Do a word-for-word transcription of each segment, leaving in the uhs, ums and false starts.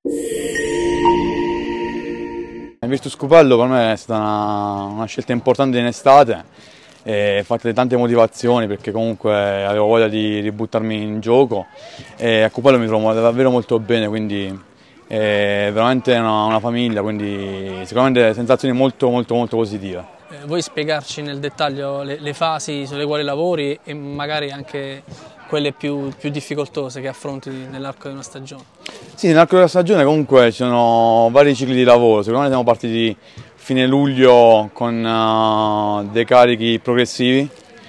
Il Virtus Cupello per me è stata una, una scelta importante in estate, e fatta di tante motivazioni perché comunque avevo voglia di ributtarmi in gioco e a Cupello mi trovo davvero molto bene, quindi è veramente una, una famiglia, quindi sicuramente sensazioni molto molto molto positive. Eh, vuoi spiegarci nel dettaglio le, le fasi sulle quali lavori e magari anche quelle più, più difficoltose che affronti nell'arco di una stagione? Sì, nell'arco della stagione comunque ci sono vari cicli di lavoro, sicuramente siamo partiti fine luglio con uh, dei carichi progressivi,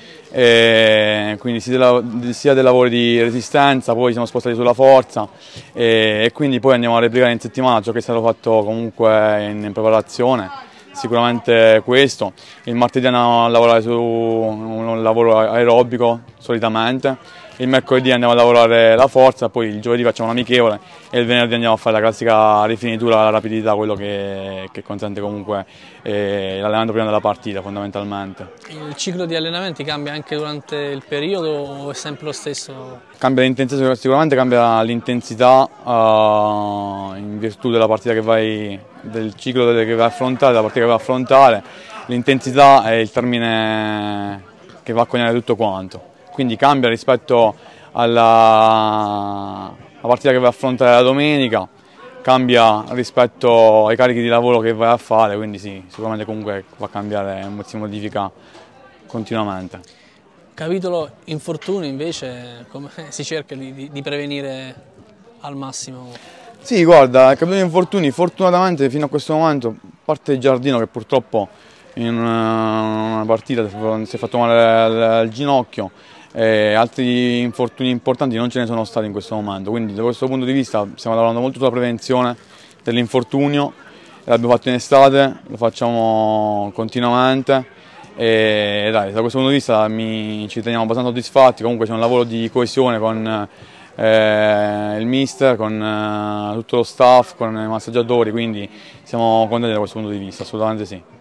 e quindi sia, sia dei lavori di resistenza, poi siamo spostati sulla forza e, e quindi poi andiamo a replicare in settimana ciò che è stato fatto comunque in, in preparazione. Sicuramente questo. Il martedì andiamo a lavorare su un lavoro aerobico solitamente, il mercoledì andiamo a lavorare la forza, poi il giovedì facciamo un amichevole e il venerdì andiamo a fare la classica rifinitura, la rapidità, quello che, che consente comunque eh, l'allenamento prima della partita fondamentalmente. Il ciclo di allenamenti cambia anche durante il periodo o è sempre lo stesso? Cambia l'intensità, sicuramente cambia l'intensità uh, in virtù della partita che vai, del ciclo che vai a affrontare, della partita che vai a affrontare. L'intensità è il termine che va a coniare tutto quanto, quindi cambia rispetto alla, alla partita che vai a affrontare la domenica, cambia rispetto ai carichi di lavoro che vai a fare, quindi sì, sicuramente comunque va a cambiare, si modifica continuamente. Capitolo infortuni invece, come si cerca di, di prevenire al massimo? Sì, guarda, il capitolo di infortuni, fortunatamente fino a questo momento, a parte Giardino che purtroppo in una partita si è fatto male al, al ginocchio, e altri infortuni importanti non ce ne sono stati in questo momento, quindi da questo punto di vista stiamo lavorando molto sulla prevenzione dell'infortunio, l'abbiamo fatto in estate, lo facciamo continuamente. E dai, da questo punto di vista mi, ci teniamo abbastanza soddisfatti, comunque c'è un lavoro di coesione con eh, il mister, con eh, tutto lo staff, con i massaggiatori, quindi siamo contenti da questo punto di vista, assolutamente sì.